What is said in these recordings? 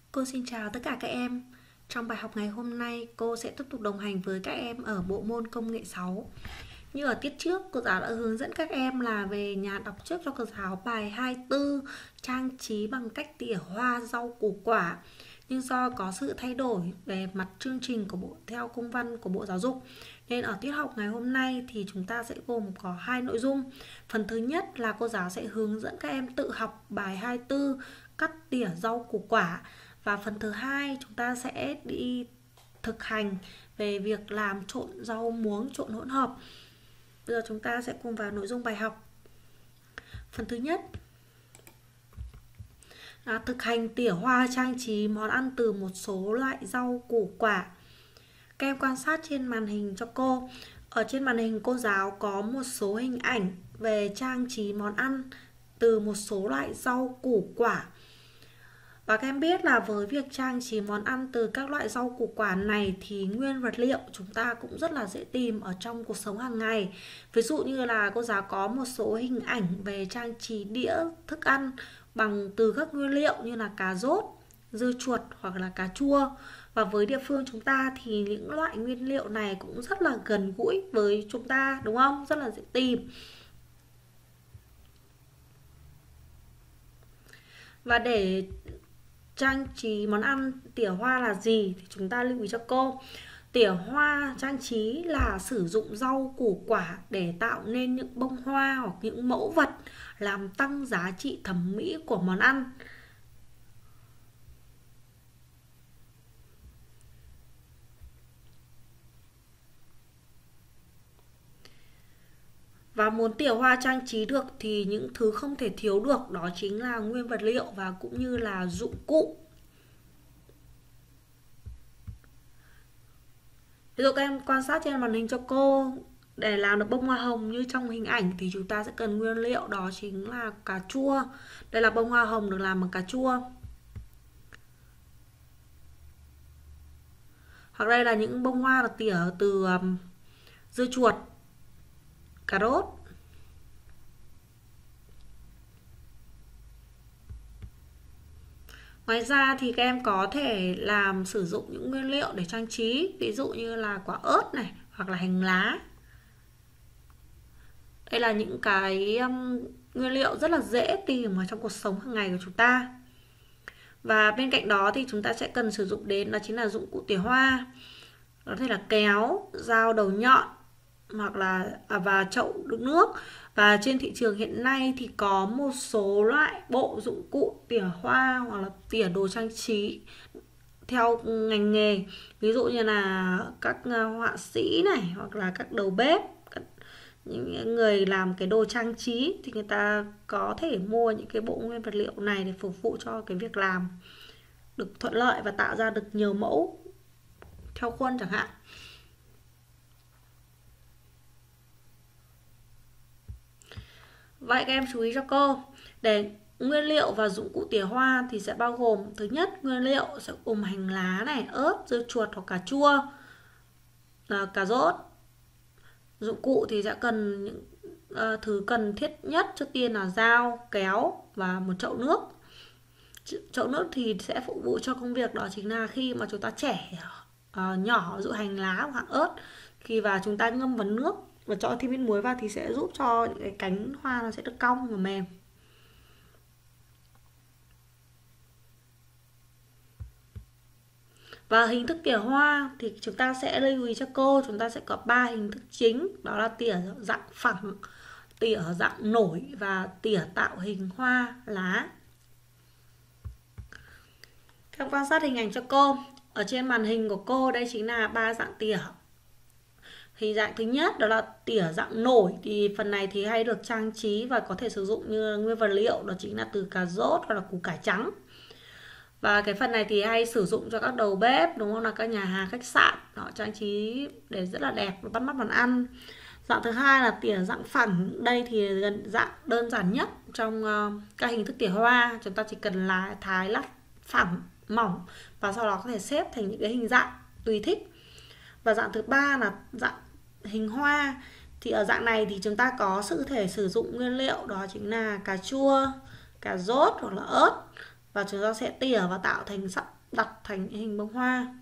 Cô xin chào tất cả các em. Trong bài học ngày hôm nay, cô sẽ tiếp tục đồng hành với các em ở bộ môn công nghệ 6. Như ở tiết trước, cô giáo đã hướng dẫn các em là về nhà đọc trước cho cô giáo bài 24, trang trí bằng cách tỉa hoa rau củ quả. Nhưng do có sự thay đổi về mặt chương trình của bộ theo công văn của Bộ Giáo dục, nên ở tiết học ngày hôm nay thì chúng ta sẽ gồm có 2 nội dung. Phần thứ nhất là cô giáo sẽ hướng dẫn các em tự học bài 24, cắt tỉa rau củ quả. Và phần thứ hai chúng ta sẽ đi thực hành về việc làm trộn rau muống, trộn hỗn hợp. Bây giờ chúng ta sẽ cùng vào nội dung bài học. Phần thứ nhất là thực hành tỉa hoa trang trí món ăn từ một số loại rau củ quả. Các em quan sát trên màn hình cho cô. Ở trên màn hình cô giáo có một số hình ảnh về trang trí món ăn từ một số loại rau củ quả. Và các em biết là với việc trang trí món ăn từ các loại rau củ quả này thì nguyên vật liệu chúng ta cũng rất là dễ tìm ở trong cuộc sống hàng ngày. Ví dụ như là cô giáo có một số hình ảnh về trang trí đĩa thức ăn bằng từ các nguyên liệu như là cà rốt, dưa chuột hoặc là cà chua. Và với địa phương chúng ta thì những loại nguyên liệu này cũng rất là gần gũi với chúng ta, đúng không? Rất là dễ tìm. Và để trang trí món ăn tỉa hoa là gì thì chúng ta lưu ý cho cô. Tỉa hoa trang trí là sử dụng rau củ quả để tạo nên những bông hoa hoặc những mẫu vật làm tăng giá trị thẩm mỹ của món ăn. Và muốn tỉa hoa trang trí được thì những thứ không thể thiếu được đó chính là nguyên vật liệu và cũng như là dụng cụ. Ví dụ các em quan sát trên màn hình cho cô, để làm được bông hoa hồng như trong hình ảnh thì chúng ta sẽ cần nguyên liệu đó chính là cà chua. Đây là bông hoa hồng được làm bằng cà chua. Hoặc đây là những bông hoa được tỉa từ dưa chuột, cà rốt. Ngoài ra thì các em có thể sử dụng những nguyên liệu để trang trí, ví dụ như là quả ớt này hoặc là hành lá. Đây là những cái nguyên liệu rất là dễ tìm ở trong cuộc sống hàng ngày của chúng ta. Và bên cạnh đó thì chúng ta sẽ cần sử dụng đến đó chính là dụng cụ tỉa hoa. Có thể là kéo, dao đầu nhọn hoặc là và chậu đựng nước. Và trên thị trường hiện nay thì có một số loại bộ dụng cụ tỉa hoa hoặc là tỉa đồ trang trí theo ngành nghề. Ví dụ như là các họa sĩ này hoặc là các đầu bếp, những người làm cái đồ trang trí thì người ta có thể mua những cái bộ nguyên vật liệu này để phục vụ cho cái việc làm được thuận lợi và tạo ra được nhiều mẫu theo khuôn chẳng hạn. Vậy các em chú ý cho cô. Để nguyên liệu và dụng cụ tỉa hoa thì sẽ bao gồm: thứ nhất, nguyên liệu sẽ gồm hành lá này, ớt, dưa chuột hoặc cà chua, cà rốt. Dụng cụ thì sẽ cần những thứ cần thiết nhất. Trước tiên là dao, kéo và một chậu nước. Chậu nước thì sẽ phục vụ cho công việc đó chính là khi mà chúng ta chẻ nhỏ dụ hành lá hoặc ớt, khi và chúng ta ngâm vào nước và cho thêm ít muối vào thì sẽ giúp cho những cái cánh hoa nó sẽ được cong và mềm. Và hình thức tỉa hoa thì chúng ta sẽ lưu ý cho cô, chúng ta sẽ có 3 hình thức chính, đó là tỉa dạng phẳng, tỉa dạng nổi và tỉa tạo hình hoa lá. Các quan sát hình ảnh cho cô. Ở trên màn hình của cô đây chính là 3 dạng tỉa. Hình dạng thứ nhất đó là tỉa dạng nổi, thì phần này thì hay được trang trí và có thể sử dụng như nguyên vật liệu đó chính là từ cà rốt hoặc là củ cải trắng. Và cái phần này thì hay sử dụng cho các đầu bếp, đúng không, là các nhà hàng, khách sạn, họ trang trí để rất là đẹp và bắt mắt món ăn. Dạng thứ hai là tỉa dạng phẳng. Đây thì dạng đơn giản nhất trong các hình thức tỉa hoa. Chúng ta chỉ cần là thái lát phẳng, mỏng và sau đó có thể xếp thành những cái hình dạng tùy thích. Và dạng thứ ba là dạng hình hoa. Thì ở dạng này thì chúng ta có thể sử dụng nguyên liệu đó chính là cà chua, cà rốt hoặc là ớt. Và chúng ta sẽ tỉa và tạo thành đặt thành hình bông hoa.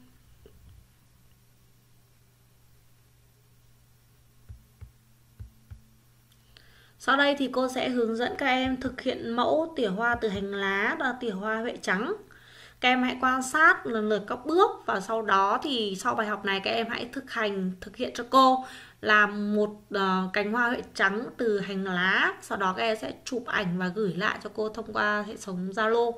Sau đây thì cô sẽ hướng dẫn các em thực hiện mẫu tỉa hoa từ hành lá và tỉa hoa huệ trắng. Các em hãy quan sát lần lượt các bước và sau đó thì sau bài học này các em hãy thực hiện cho cô làm một cành hoa huệ trắng từ hành lá. Sau đó các em sẽ chụp ảnh và gửi lại cho cô thông qua hệ thống Zalo.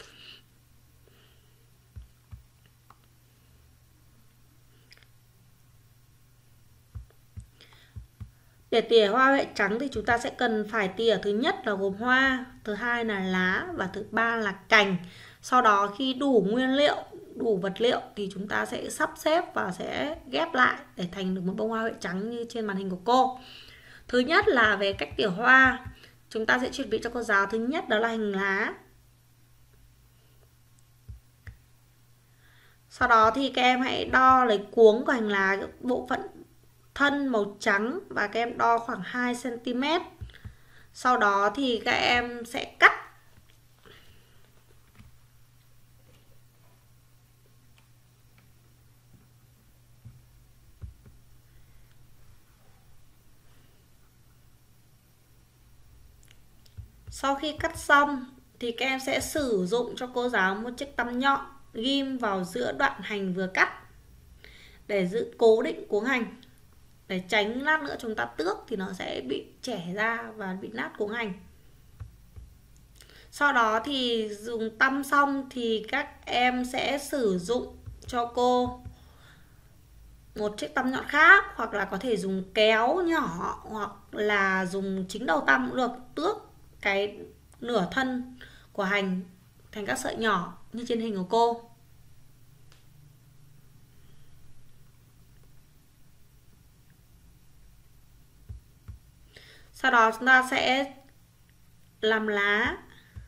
Để tỉa hoa huệ trắng thì chúng ta sẽ cần phải tỉa thứ nhất là gồm hoa, thứ hai là lá và thứ ba là cành. Sau đó khi đủ nguyên liệu, đủ vật liệu thì chúng ta sẽ sắp xếp và sẽ ghép lại để thành được một bông hoa huệ trắng như trên màn hình của cô. Thứ nhất là về cách tỉa hoa. Chúng ta sẽ chuẩn bị cho cô giáo thứ nhất đó là hành lá. Sau đó thì các em hãy đo lấy cuống của hành lá, bộ phận thân màu trắng và các em đo khoảng 2 cm. Sau đó thì các em sẽ cắt. Sau khi cắt xong thì các em sẽ sử dụng cho cô giáo một chiếc tăm nhọn ghim vào giữa đoạn hành vừa cắt để giữ cố định cuống hành, để tránh lát nữa chúng ta tước thì nó sẽ bị chẻ ra và bị nát cuống hành. Sau đó thì dùng tăm xong thì các em sẽ sử dụng cho cô một chiếc tăm nhọn khác, hoặc là có thể dùng kéo nhỏ hoặc là dùng chính đầu tăm cũng được, tước cái nửa thân của hành thành các sợi nhỏ như trên hình của cô. Sau đó chúng ta sẽ làm lá.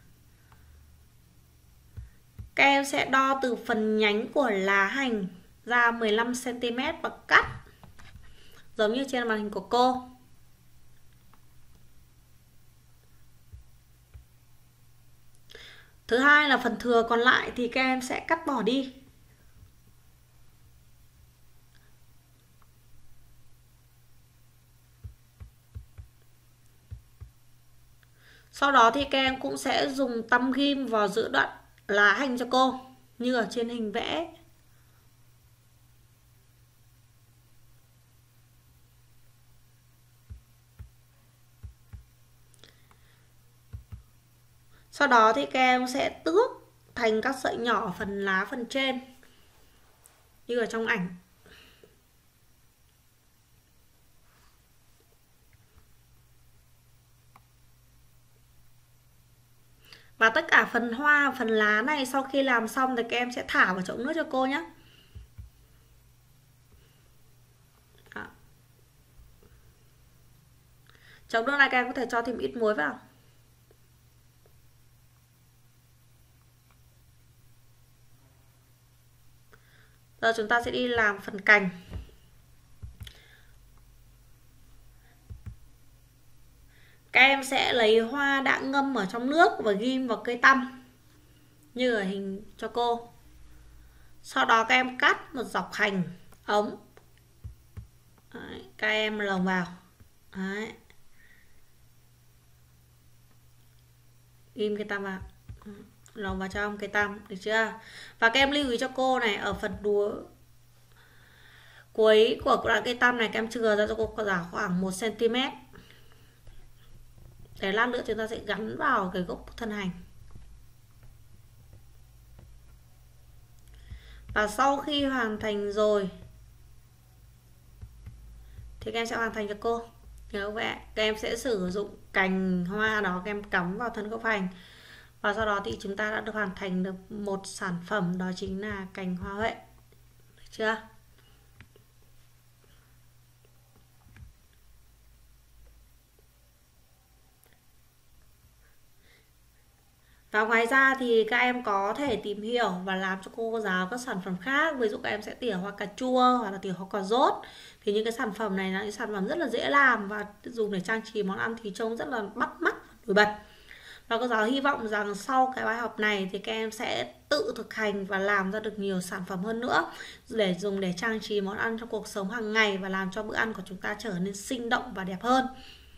Các em sẽ đo từ phần nhánh của lá hành ra 15 cm và cắt giống như trên màn hình của cô. Thứ hai là phần thừa còn lại thì các em sẽ cắt bỏ đi. Sau đó thì các em cũng sẽ dùng tăm ghim vào giữa đoạn lá hành cho cô như ở trên hình vẽ. Sau đó thì các em sẽ tước thành các sợi nhỏ phần lá phần trên như ở trong ảnh. Và tất cả phần hoa, phần lá này sau khi làm xong thì các em sẽ thả vào chậu nước cho cô nhé. Chậu nước này các em có thể cho thêm ít muối vào. Giờ chúng ta sẽ đi làm phần cành. Các em sẽ lấy hoa đã ngâm ở trong nước và ghim vào cây tăm như ở hình cho cô. Sau đó các em cắt một dọc hành ống. Đấy, các em lồng vào. Đấy. Ghim cây tăm vào. Lồng vào trong cây tăm, được chưa? Và các em lưu ý cho cô này, ở phần đuôi cuối của đoạn cây tăm này các em chừa ra cho cô giáo khoảng 1 cm. Để lát nữa chúng ta sẽ gắn vào cái gốc thân hành. Và sau khi hoàn thành rồi thì các em sẽ hoàn thành cho cô. Nhớ vậy, các em sẽ sử dụng cành hoa đó các em cắm vào thân gốc hành. Và sau đó thì chúng ta đã được hoàn thành được một sản phẩm, đó chính là cành hoa huệ. Được chưa? Và ngoài ra thì các em có thể tìm hiểu và làm cho cô giáo các sản phẩm khác. Ví dụ các em sẽ tỉa hoa cà chua hoặc là tỉa hoa cà rốt. Thì những cái sản phẩm này là những sản phẩm rất là dễ làm và dùng để trang trí món ăn thì trông rất là bắt mắt, nổi bật. Và cô giáo hy vọng rằng sau cái bài học này thì các em sẽ tự thực hành và làm ra được nhiều sản phẩm hơn nữa để dùng để trang trí món ăn trong cuộc sống hàng ngày và làm cho bữa ăn của chúng ta trở nên sinh động và đẹp hơn.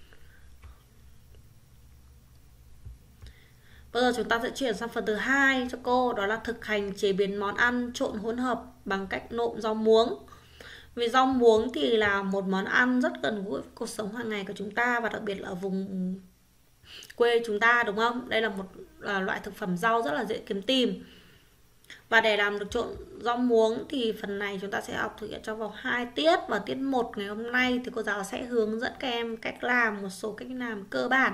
Bây giờ chúng ta sẽ chuyển sang phần thứ hai cho cô, đó là thực hành chế biến món ăn trộn hỗn hợp bằng cách nộm rau muống. Vì rau muống thì là một món ăn rất gần gũi với cuộc sống hàng ngày của chúng ta, và đặc biệt là ở vùng quê chúng ta, đúng không? Đây là một loại thực phẩm rau rất là dễ kiếm tìm. Và để làm được trộn rau muống thì phần này chúng ta sẽ học thực hiện trong vòng 2 tiết. Và tiết 1 ngày hôm nay thì cô giáo sẽ hướng dẫn các em cách làm, một số cách làm cơ bản.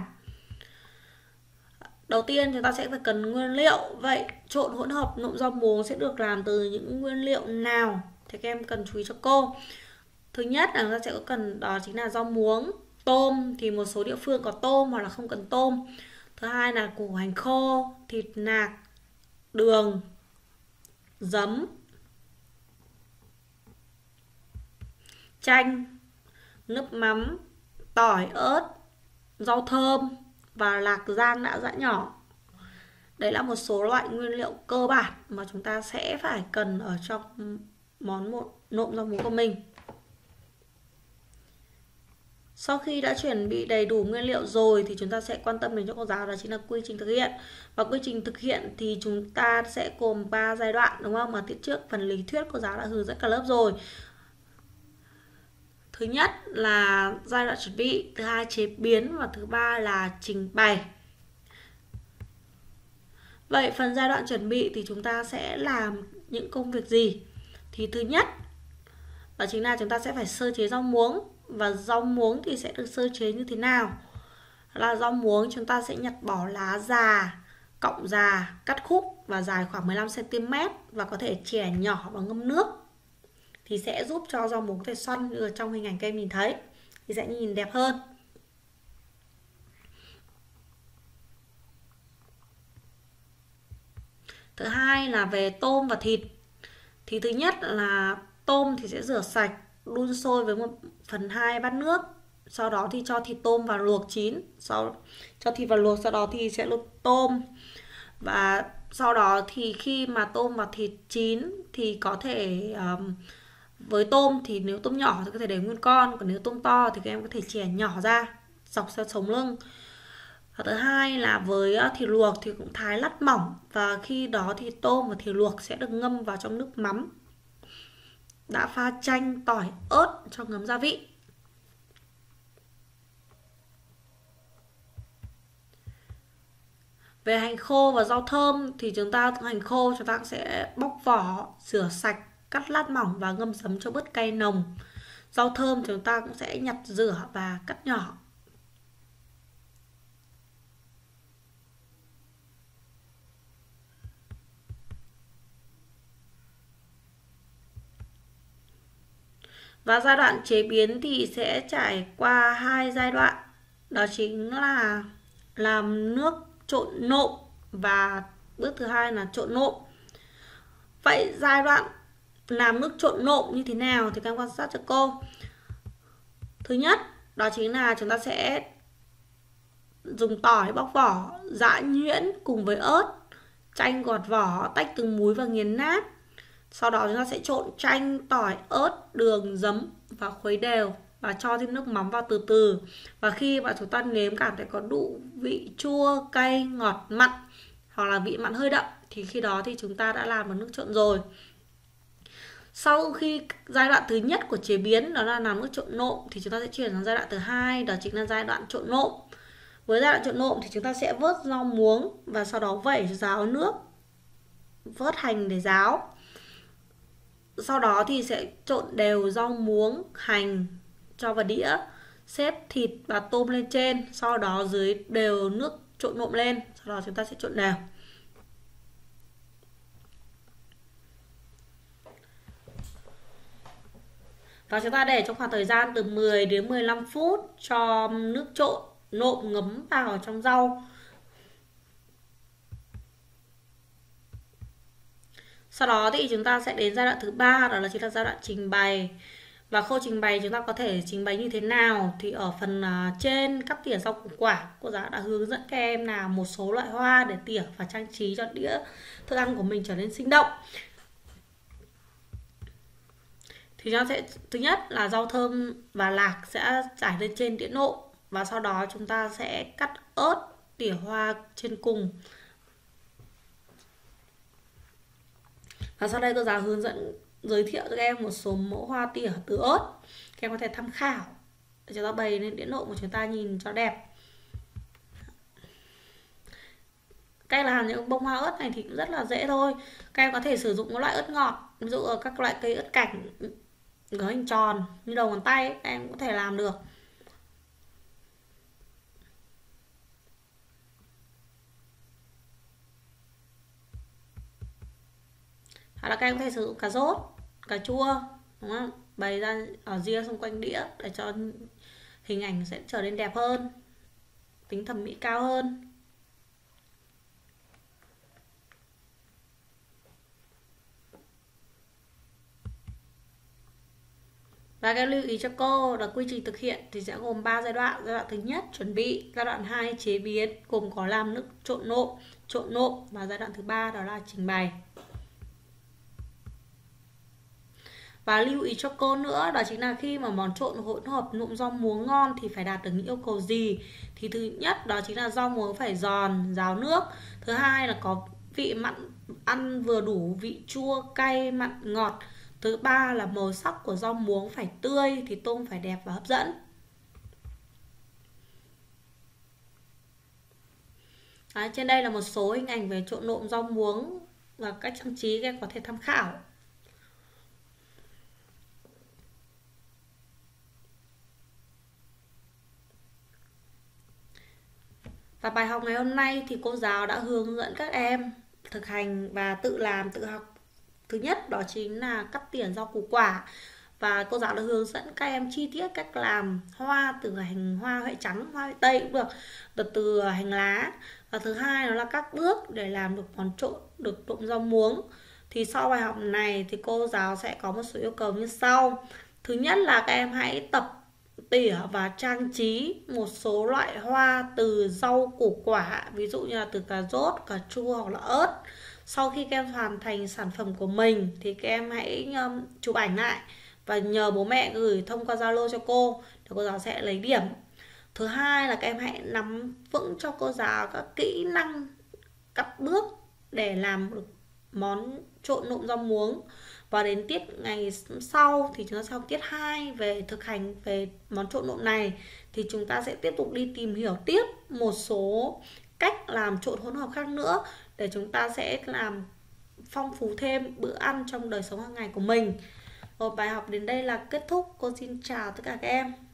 Đầu tiên chúng ta sẽ phải cần nguyên liệu. Vậy trộn hỗn hợp nộm rau muống sẽ được làm từ những nguyên liệu nào thì các em cần chú ý cho cô. Thứ nhất là chúng ta sẽ có cần, đó chính là rau muống. Tôm thì một số địa phương có tôm hoặc là không cần tôm. Thứ hai là củ hành khô, thịt nạc, đường, giấm, chanh, nước mắm, tỏi, ớt, rau thơm và lạc rang đã giã nhỏ. Đấy là một số loại nguyên liệu cơ bản mà chúng ta sẽ phải cần ở trong món nộm rau muống của mình. Sau khi đã chuẩn bị đầy đủ nguyên liệu rồi thì chúng ta sẽ quan tâm đến cho cô giáo, đó chính là quy trình thực hiện. Và quy trình thực hiện thì chúng ta sẽ gồm 3 giai đoạn, đúng không? Mà tiết trước phần lý thuyết cô giáo đã hướng dẫn cả lớp rồi. Thứ nhất là giai đoạn chuẩn bị, thứ hai chế biến và thứ ba là trình bày. Vậy phần giai đoạn chuẩn bị thì chúng ta sẽ làm những công việc gì? Thì thứ nhất đó chính là chúng ta sẽ phải sơ chế rau muống. Và rau muống thì sẽ được sơ chế như thế nào? Là rau muống chúng ta sẽ nhặt bỏ lá già, cọng già, cắt khúc và dài khoảng 15 cm và có thể chẻ nhỏ và ngâm nước. Thì sẽ giúp cho rau muống có thể xoăn như ở trong hình ảnh các em nhìn thấy, thì sẽ nhìn đẹp hơn. Thứ hai là về tôm và thịt. Thì thứ nhất là tôm thì sẽ rửa sạch, đun sôi với 1/2 bát nước. Sau đó thì cho thịt tôm vào luộc chín. Cho thịt vào luộc, sau đó thì sẽ luộc tôm. Và sau đó thì khi mà tôm và thịt chín thì có thể với tôm thì nếu tôm nhỏ thì có thể để nguyên con, còn nếu tôm to thì các em có thể chẻ nhỏ ra dọc theo sống lưng. Và thứ hai là với thịt luộc thì cũng thái lát mỏng, và khi đó thì tôm và thịt luộc sẽ được ngâm vào trong nước mắm đã pha chanh, tỏi, ớt cho ngấm gia vị. Về hành khô và rau thơm thì hành khô chúng ta sẽ bóc vỏ, rửa sạch, cắt lát mỏng và ngâm giấm cho bớt cay nồng. Rau thơm chúng ta cũng sẽ nhặt, rửa và cắt nhỏ. Và giai đoạn chế biến thì sẽ trải qua 2 giai đoạn. Đó chính là làm nước trộn nộm và bước thứ hai là trộn nộm. Vậy giai đoạn làm nước trộn nộm như thế nào thì các em quan sát cho cô. Thứ nhất đó chính là chúng ta sẽ dùng tỏi bóc vỏ, giã nhuyễn cùng với ớt, chanh gọt vỏ, tách từng múi và nghiền nát. Sau đó chúng ta sẽ trộn chanh, tỏi, ớt, đường, giấm và khuấy đều và cho thêm nước mắm vào từ từ. Và khi mà chúng ta nếm cảm thấy có đủ vị chua, cay, ngọt, mặn hoặc là vị mặn hơi đậm thì khi đó thì chúng ta đã làm được nước trộn rồi. Sau khi giai đoạn thứ nhất của chế biến đó là làm nước trộn nộm thì chúng ta sẽ chuyển sang giai đoạn thứ hai, đó chính là giai đoạn trộn nộm. Với giai đoạn trộn nộm thì chúng ta sẽ vớt rau muống và sau đó vẩy ráo nước, vớt hành để ráo. Sau đó thì sẽ trộn đều rau muống, hành cho vào đĩa, xếp thịt và tôm lên trên, sau đó dưới đều nước trộn nộm lên, sau đó chúng ta sẽ trộn đều. Và chúng ta để trong khoảng thời gian từ 10 đến 15 phút cho nước trộn nộm ngấm vào trong rau. Sau đó thì chúng ta sẽ đến giai đoạn thứ ba, đó là chính là giai đoạn trình bày. Và khâu trình bày chúng ta có thể trình bày như thế nào thì ở phần trên cắt tỉa rau củ quả, cô giáo đã hướng dẫn các em là một số loại hoa để tỉa và trang trí cho đĩa thức ăn của mình trở nên sinh động. Thì nó sẽ, thứ nhất là rau thơm và lạc sẽ trải lên trên đĩa nộm, và sau đó chúng ta sẽ cắt ớt tỉa hoa trên cùng. Và sau đây cô giáo hướng dẫn giới thiệu cho các em một số mẫu hoa tỉa từ ớt, các em có thể tham khảo để chúng ta bày lên đĩa nộm của chúng ta nhìn cho đẹp. Cách làm những bông hoa ớt này thì cũng rất là dễ thôi. Các em có thể sử dụng các loại ớt ngọt, ví dụ các loại cây ớt cảnh có hình tròn như đầu ngón tay, các em cũng có thể làm được. Hoặc là các em có thể sử dụng cà rốt, cà chua, đúng không? Bày ra ở ria xung quanh đĩa để cho hình ảnh sẽ trở nên đẹp hơn, tính thẩm mỹ cao hơn. Và cái lưu ý cho cô là quy trình thực hiện thì sẽ gồm 3 giai đoạn. Giai đoạn thứ nhất chuẩn bị, giai đoạn 2 chế biến, gồm có làm nước trộn nộm, và giai đoạn thứ 3 đó là trình bày. Và lưu ý cho cô nữa đó chính là khi mà món trộn hỗn hợp nộm rau muống ngon thì phải đạt được những yêu cầu gì. Thì thứ nhất đó chính là rau muống phải giòn, ráo nước. Thứ hai là có vị mặn ăn vừa đủ, vị chua, cay, mặn, ngọt. Thứ ba là màu sắc của rau muống phải tươi, thì tôm phải đẹp và hấp dẫn. Đấy, trên đây là một số hình ảnh về trộn nộm rau muống và cách trang trí các em có thể tham khảo. Và bài học ngày hôm nay thì cô giáo đã hướng dẫn các em thực hành và tự làm, tự học. Thứ nhất đó chính là cắt tỉa rau củ quả, và cô giáo đã hướng dẫn các em chi tiết cách làm hoa từ hành hoa huệ trắng, hoa huệ tây cũng được từ hành lá. Và thứ hai đó là các bước để làm được món trộn rau muống. Thì sau bài học này thì cô giáo sẽ có một số yêu cầu như sau. Thứ nhất là các em hãy tập tỉa và trang trí một số loại hoa từ rau củ quả, ví dụ như là từ cà rốt, cà chua hoặc là ớt. Sau khi các em hoàn thành sản phẩm của mình thì các em hãy chụp ảnh lại và nhờ bố mẹ gửi thông qua Zalo cho cô, thì cô giáo sẽ lấy điểm. Thứ hai là các em hãy nắm vững cho cô giáo các kỹ năng các bước để làm được món trộn nộm rau muống. Và đến tiết ngày sau thì chúng ta sẽ học tiết 2 về thực hành về món trộn nộm này. Thì chúng ta sẽ tiếp tục đi tìm hiểu tiếp một số cách làm trộn hỗn hợp khác nữa, để chúng ta sẽ làm phong phú thêm bữa ăn trong đời sống hàng ngày của mình. Một bài học đến đây là kết thúc. Cô xin chào tất cả các em.